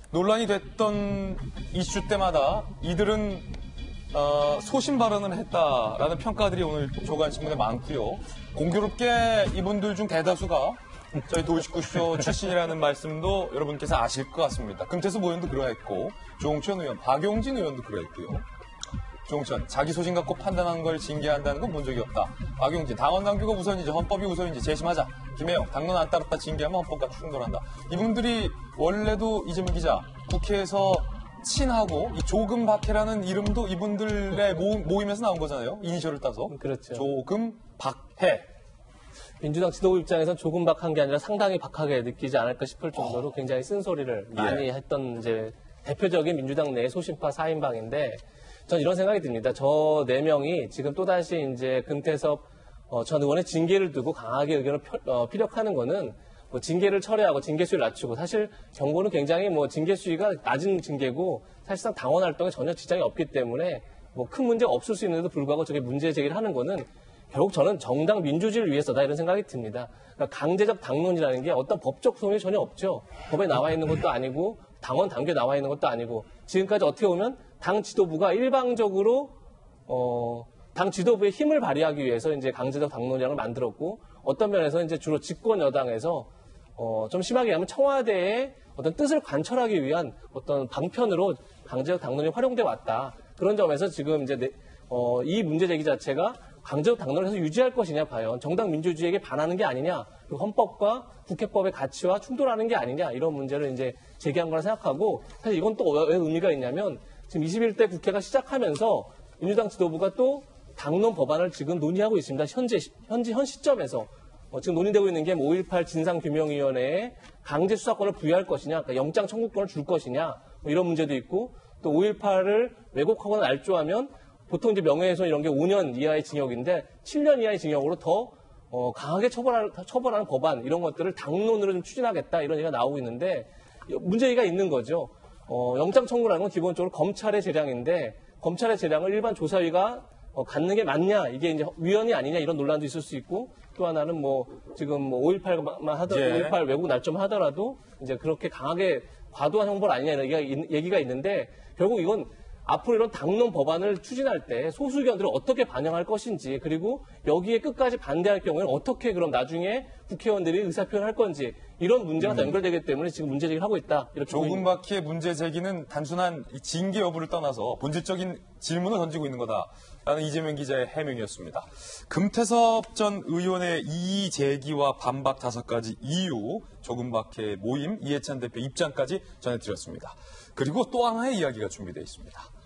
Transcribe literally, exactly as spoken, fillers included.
논란이 됐던 이슈 때마다 이들은 어, 소신 발언을 했다라는 평가들이 오늘 조간신문에 많고요. 공교롭게 이분들 중 대다수가 저희 도이십구 쇼 출신이라는 말씀도 여러분께서 아실 것 같습니다. 금태섭 의원도 그러했고, 조홍천 의원, 박용진 의원도 그러했고요. 조홍천, 자기 소신 갖고 판단한 걸 징계한다는 건 본 적이 없다. 박용진, 당원 당규가 우선이지 헌법이 우선인지 재심하자. 김혜영, 당론 안 따랐다 징계하면 헌법과 충돌한다. 이분들이 원래도 이재명 기자, 국회에서 친하고 이 조금 박해라는 이름도 이분들의 모, 모임에서 나온 거잖아요. 이니셜을 따서. 그렇죠. 조금 박해. 민주당 지도부 입장에선 조금 박한 게 아니라 상당히 박하게 느끼지 않을까 싶을 정도로 굉장히 쓴소리를 많이 예. 했던 이제 대표적인 민주당 내 소신파 사 인방인데 전 이런 생각이 듭니다. 저 네 명이 지금 또다시 이제 금태섭 어, 전 의원의 징계를 두고 강하게 의견을 펴, 어, 피력하는 거는 뭐 징계를 철회하고 징계 수위를 낮추고 사실 경고는 굉장히 뭐 징계 수위가 낮은 징계고 사실상 당원 활동에 전혀 지장이 없기 때문에 뭐 큰 문제가 없을 수 있는데도 불구하고 저게 문제 제기를 하는 거는 결국 저는 정당 민주주의를 위해서다 이런 생각이 듭니다. 그러니까 강제적 당론이라는 게 어떤 법적 소용이 전혀 없죠. 법에 나와 있는 것도 아니고 당원 당규에 나와 있는 것도 아니고 지금까지 어떻게 보면 당 지도부가 일방적으로 어, 당 지도부의 힘을 발휘하기 위해서 이제 강제적 당론이라는 걸 만들었고 어떤 면에서 이제 주로 집권 여당에서 어, 좀 심하게 하면 청와대의 어떤 뜻을 관철하기 위한 어떤 방편으로 강제적 당론이 활용돼 왔다. 그런 점에서 지금 이제 네, 어, 이 문제 제기 자체가 강제적 당론을 해서 유지할 것이냐 과연 정당 민주주의에게 반하는 게 아니냐 그리고 헌법과 국회법의 가치와 충돌하는 게 아니냐 이런 문제를 이제 제기한 거라 생각하고 사실 이건 또 왜 의미가 있냐면 지금 이십일 대 국회가 시작하면서 민주당 지도부가 또 당론 법안을 지금 논의하고 있습니다. 현재 현재 현 시점에서 어, 지금 논의되고 있는 게 오일팔 진상규명위원회에 강제 수사권을 부여할 것이냐, 그러니까 영장 청구권을 줄 것이냐 뭐 이런 문제도 있고 또 오일팔을 왜곡하거나 날조하면 보통 이제 명예훼손 이런 게 오 년 이하의 징역인데 칠 년 이하의 징역으로 더 어, 강하게 처벌할, 처벌하는 법안 이런 것들을 당론으로 좀 추진하겠다 이런 얘기가 나오고 있는데 문제가 있는 거죠. 어, 영장 청구라는 건 기본적으로 검찰의 재량인데 검찰의 재량을 일반 조사위가 어, 갖는 게 맞냐 이게 이제 위헌이 아니냐 이런 논란도 있을 수 있고 또 하나는 뭐 지금 뭐 오일팔만 하더라도 예. 오일팔 왜곡 날점 하더라도 이제 그렇게 강하게 과도한 형벌 아니냐 이런 얘기가, 얘기가 있는데 결국 이건 앞으로 이런 당론 법안을 추진할 때 소수 의견들을 어떻게 반영할 것인지 그리고 여기에 끝까지 반대할 경우에는 어떻게 그럼 나중에 국회의원들이 의사표현할 건지 이런 문제가 다 연결되기 때문에 지금 문제 제기를 하고 있다. 이렇게 조금 박희의 문제 제기는 단순한 징계 여부를 떠나서 본질적인 질문을 던지고 있는 거다라는 이재명 기자의 해명이었습니다. 금태섭 전 의원의 이의 제기와 반박 다섯 가지 이유, 조금 박희의 모임, 이해찬 대표 입장까지 전해드렸습니다. 그리고 또 하나의 이야기가 준비되어 있습니다.